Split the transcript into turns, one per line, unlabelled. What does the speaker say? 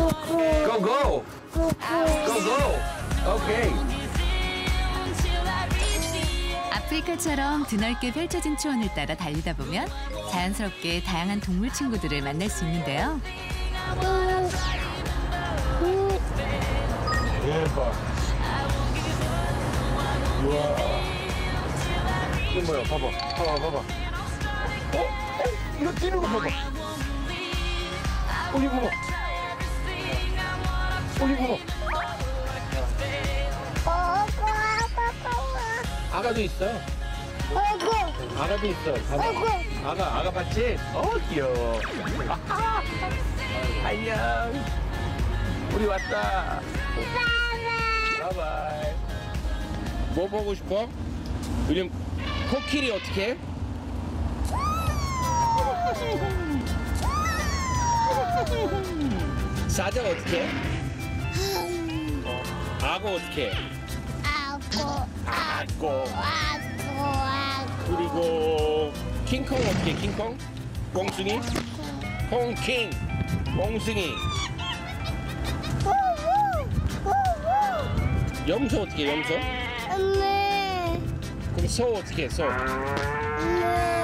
고고. 고고. 오케이.
아프리카처럼 드넓게 펼쳐진 초원을 따라 달리다 보면 자연스럽게 다양한 동물 친구들을 만날 수 있는데요.
대박. 우와. 이게 뭐야? 봐봐. 이거 뛰는 거 봐봐. 이거 봐봐. 이거 봐봐. 아가도 있어. 아가도 있어. 봐봐. 아가 봤지? 귀여워. 안녕. 우리 왔다. 바이바이. 뭐 보고 싶어? 요즘 코끼리 어떻게 해? 사자 어떻게 해? 악어 어떻게 해? 악어. 그리고 킹콩 어떻게 해? 킹콩? 꽁숭이? 콩킹. 꽁숭이. 염소 어떻게 해? 염소? 그럼 소 어떻게 해? 소?